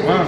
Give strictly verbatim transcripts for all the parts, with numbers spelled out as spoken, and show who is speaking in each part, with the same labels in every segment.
Speaker 1: Wow.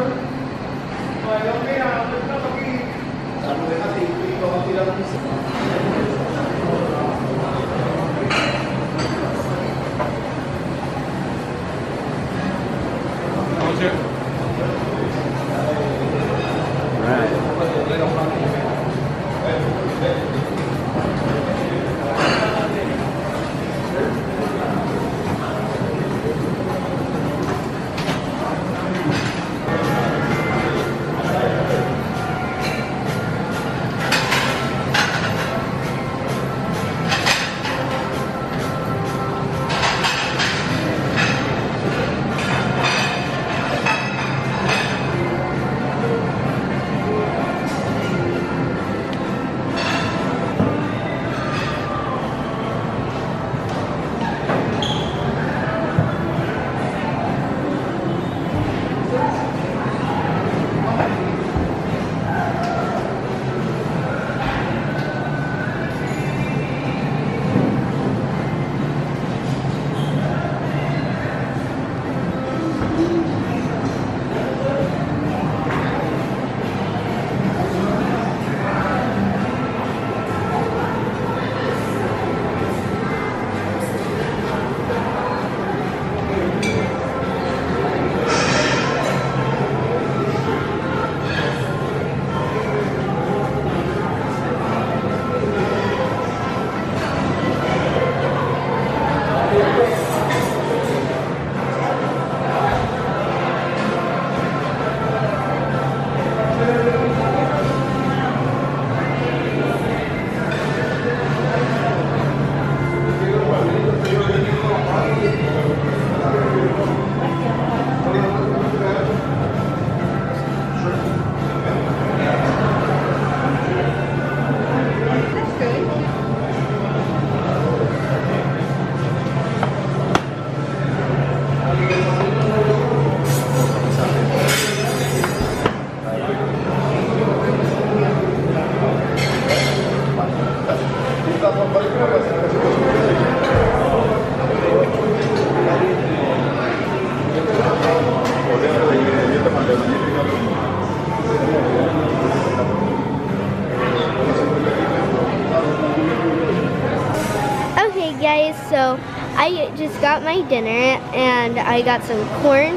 Speaker 2: Okay guys, so I just got my dinner and I got some corn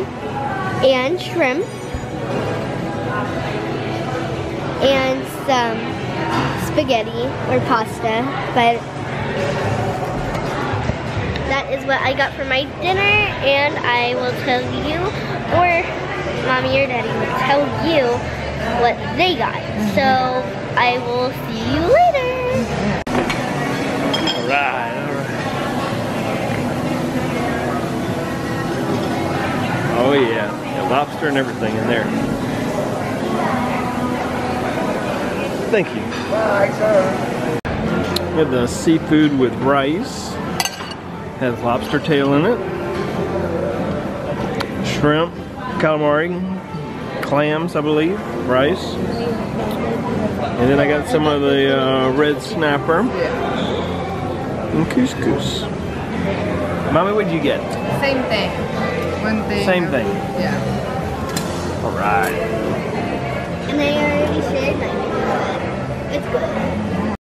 Speaker 2: and shrimp and some spaghetti or pasta, but that is what I got for my dinner, and I will tell you, or mommy or daddy will tell you what they got. So I will see you later.
Speaker 1: All right, all right. Oh yeah, got lobster and everything in there. Thank you.
Speaker 3: Bye, sir.
Speaker 1: We have the seafood with rice. Has lobster tail in it. Shrimp, calamari, clams, I believe, rice. And then I got some of the uh, red snapper and couscous. Mommy, what'd you get?
Speaker 3: Same thing. One thing.
Speaker 1: Same thing.
Speaker 3: Yeah.
Speaker 1: All right.
Speaker 2: And I already shared mine. It's good.